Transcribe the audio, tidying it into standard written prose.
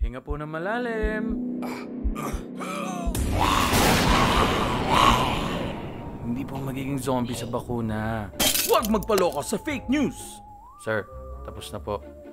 Hinga po ng malalim. Hindi po magiging zombie sa bakuna. Huwag magpaloko sa fake news! Sir, tapos na po.